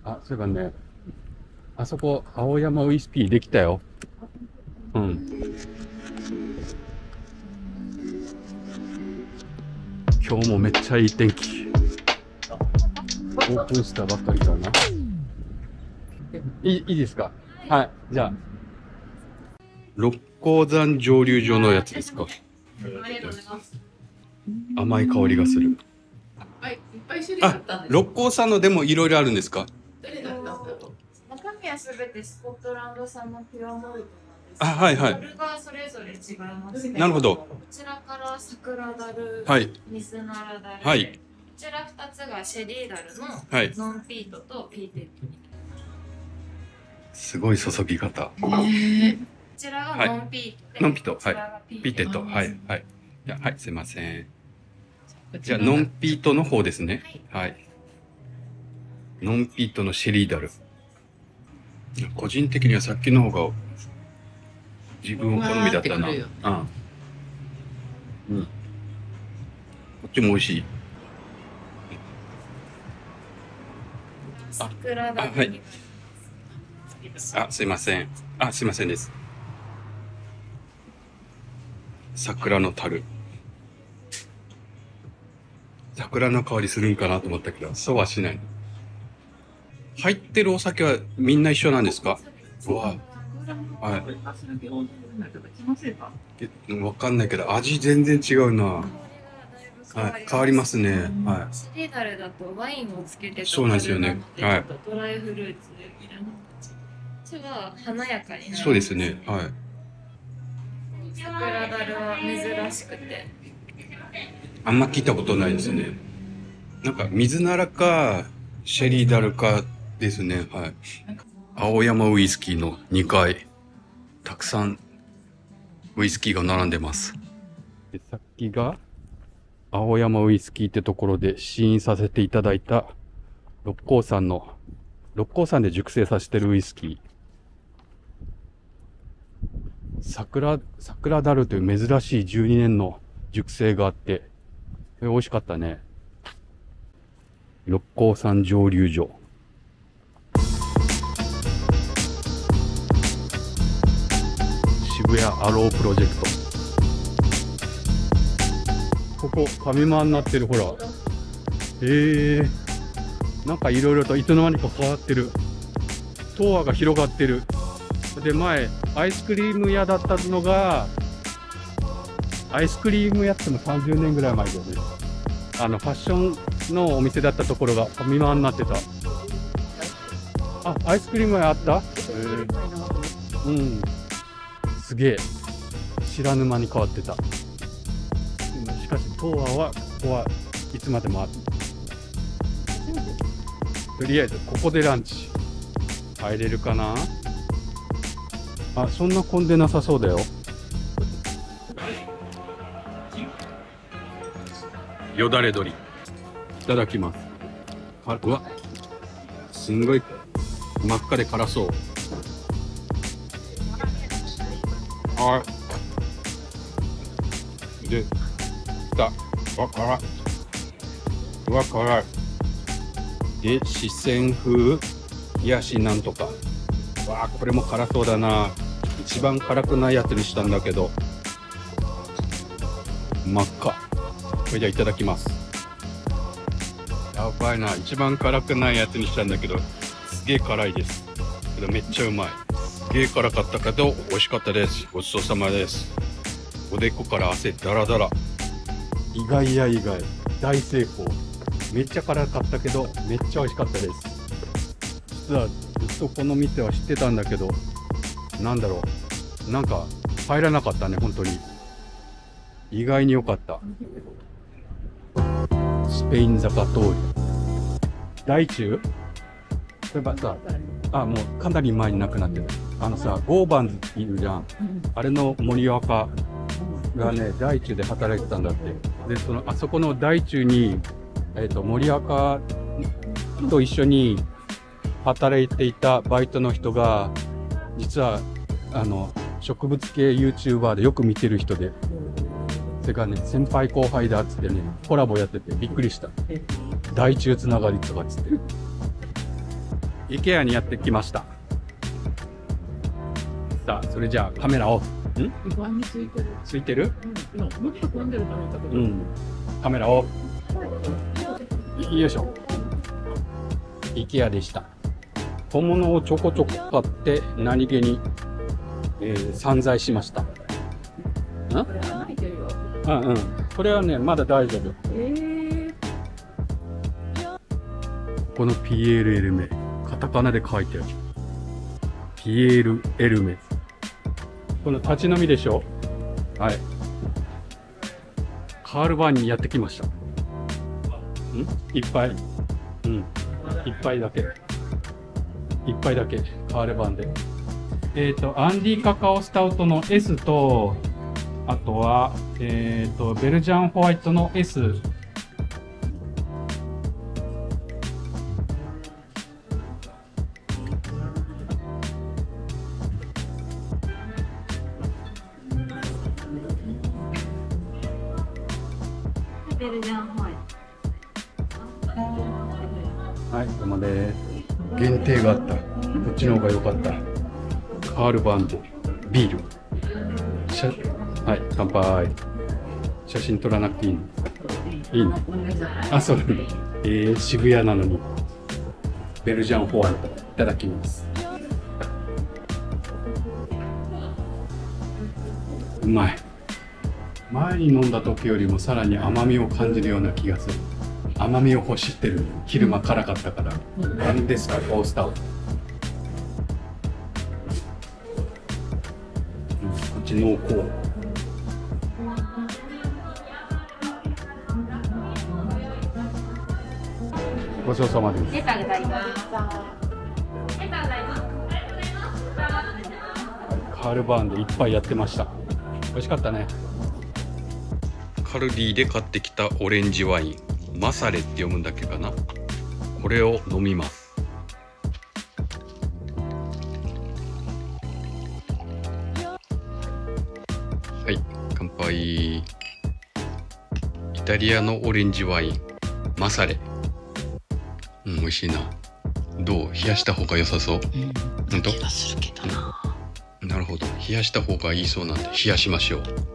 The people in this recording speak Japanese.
あ、そういえばね、あそこ、青山ウイスキーできたよ。うん。今日もめっちゃいい天気。オープンしたばっかりかな。いいですか？はい。じゃあ。六甲山蒸留所のやつですか？ ありがとうございます。 甘い香りがする。 はい、いっぱい種類あったんです。 六甲山のでもいろいろあるんですか？ どれだったんだろう。中身はすべてスコットランド産のピュアモルトなんです。 あ、はいはい。 これがそれぞれ違いますね。 なるほど。 こちらから桜ダル、 はい。 ミスナラダル、 はい。 こちら2つがシェリーダルのノンピートとピーテッドに。 すごい注ぎ方。 こちらがノンピートで、 ノンピート、 こちらがピーテッド、はい、はい。はい、すいません。 こじゃあ、ノンピートの方ですね。はい。ノンピートのシェリーダル。個人的にはさっきの方が自分好みだったな。うん。うん。こっちも美味しい。 桜ダル。 はい。あ、すいません。あ、すいませんです。桜の樽。桜の香りするんかなと思ったけど、そうはしない。入ってるお酒はみんな一緒なんですか？うわ。はい。わかんないけど、味全然違うな。はい、変わりますね。はい。 シェリーダルだとワインをつけてそうなんですよね。はい。 ドライフルーツみたいな。こっちは華やかになる。 そうですね。はい。 桜ダルは珍しくて。 あんま聞いたことないですね。なんか水ならかシェリーダルかですね。はい。青山ウイスキーの2階、たくさんウイスキーが並んでます。で、さっきが青山ウイスキーってところで試飲させていただいた六甲山で熟成させてるウイスキー。桜ダルという珍しい12年の熟成があって、美味しかったね。六甲山蒸留所。渋谷アロープロジェクト。ここ、ファミマになってる、ほら。なんかいろいろといつの間にか変わってる。東亜が広がってる。で、前、アイスクリーム屋だったのが、アイスクリーム屋っても30年ぐらい前だよね。ファッションのお店だったところがファミマになってた。あ、アイスクリーム屋あった？うん。すげえ。知らぬ間に変わってた。しかし、東亜は、ここはいつまでもある。とりあえず、ここでランチ。入れるかな？あ、そんな混んでなさそうだよ。よだれ鶏。いただきます。うわ、すんごい真っ赤で辛そう。はい。で、来た。わ、辛い。うわ、辛い。で、四川風冷やしなんとか。わあ、これも辛そうだな。一番辛くないやつにしたんだけど。真っ赤。これじゃいただきます。やばいな。一番辛くないやつにしたんだけど、すげえ辛いです。けどめっちゃうまい。すげえ辛かったけど、美味しかったです。ごちそうさまです。おでこから汗だらだら。意外や意外。大成功。めっちゃ辛かったけど、めっちゃ美味しかったです。実はずっとこの店は知ってたんだけど、なんだろう。なんか入らなかったね、本当に。意外に良かった。スペイン坂通り。大中？そういえばさ、あ、もうかなり前になくなってる。ゴーバンズっているじゃん。あれの森若がね、大中で働いてたんだって。で、あそこの大中に、森若と一緒に働いていたバイトの人が、実は、植物系 YouTuber でよく見てる人で、それからね、先輩後輩だっつってね、コラボやっててびっくりした。大中つながりとかっつって。 IKEA にやってきました。さあ、それじゃあカメラオフ。ついてる？もっと混んでると思ったけど。カメラオフ。よいしょ。IKEA でした。小物をちょこちょこ買って何気に、散財しました。これはね、まだ大丈夫。このピエール・エルメ、カタカナで書いてある。ピエール・エルメ。この立ち飲みでしょ。はい。カールバーにやってきました。いっぱい。いっぱいだけ。いっぱいだけ。カールバーンで。アンディカカオスタウトの S と、あとは、ベルジャンホワイトの S。 ベルジャンホワイト。 はい、ここまで。限定があった。こっちの方が良かった。カールバーンでビール。はい、乾杯。写真撮らなくていいの？いいの？あ、そうなんだ。渋谷なのに。ベルジャンホワイト。いただきます。うまい。前に飲んだ時よりもさらに甘みを感じるような気がする。甘みを欲してる。昼間辛かったから。何ですか、コースター。こっち濃厚。ごちそうさまです。 ありがとうございます。 カールバーンでいっぱいやってました。美味しかったね。カルディで買ってきたオレンジワイン、マサレって読むんだっけかな。これを飲みます。はい、乾杯。イタリアのオレンジワイン、マサレ。美味しいな。どう？冷やした方が良さそう？ 気がするけどな。 なるほど。冷やした方がいいそうなんで冷やしましょう。